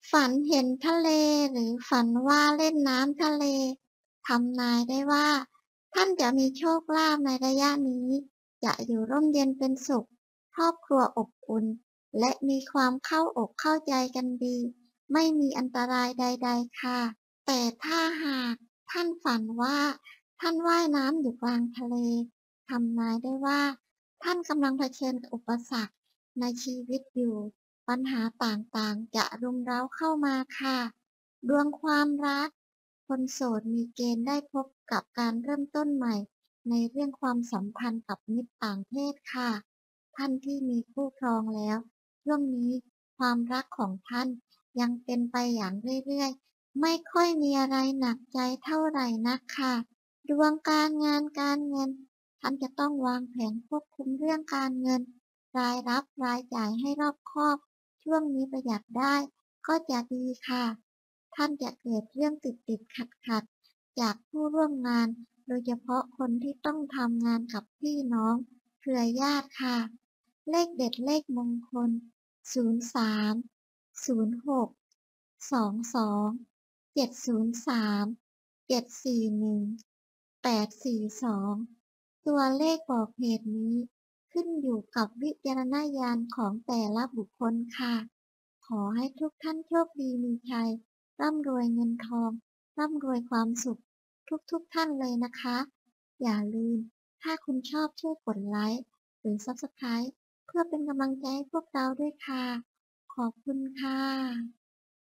ฝันเห็นทะเลหรือฝันว่าเล่นน้ำทะเลทำนายได้ว่าท่านจะมีโชคลาภในระยะนี้จะอยู่ร่มเย็นเป็นสุขครอบครัวอบอุ่นและมีความเข้าอกเข้าใจกันดีไม่มีอันตรายใดๆค่ะแต่ถ้าหากท่านฝันว่าท่านว่ายน้ำอยู่กลางทะเลทำนายได้ว่าท่านกำลังเผชิญกับอุปสรรคในชีวิตอยู่ ปัญหาต่างๆจะรุมเร้าเข้ามาค่ะดวงความรักคนโสดมีเกณฑ์ได้พบกับการเริ่มต้นใหม่ในเรื่องความสัมพันธ์กับมิตรต่างเพศค่ะท่านที่มีคู่ครองแล้วช่วงนี้ความรักของท่านยังเป็นไปอย่างเรื่อยๆไม่ค่อยมีอะไรหนักใจเท่าไหร่นักค่ะดวงการงานการเงินท่านจะต้องวางแผนควบคุมเรื่องการเงิน รายรับรายจ่ายให้รอบคอบ ช่วงนี้ประหยัดได้ก็จะดีค่ะ ท่านจะเกิดเรื่องติดขัดจากผู้ร่วมงาน โดยเฉพาะคนที่ต้องทำงานกับพี่น้องเครือญาติค่ะ เลขเด็ดเลขมงคล03 06 22 703 741 842ตัวเลขบอกเหตุนี้ขึ้นอยู่กับวิจารณญาณของแต่ละบุคคลค่ะ ขอให้ทุกท่านโชคดีมีชัยร่ำรวยเงินทองร่ำรวยความสุขทุกท่านเลยนะคะ อย่าลืมถ้าคุณชอบช่วยกดไลค์หรือ Subscribe เพื่อเป็นกำลังใจให้พวกเราด้วยค่ะ ขอบคุณค่ะ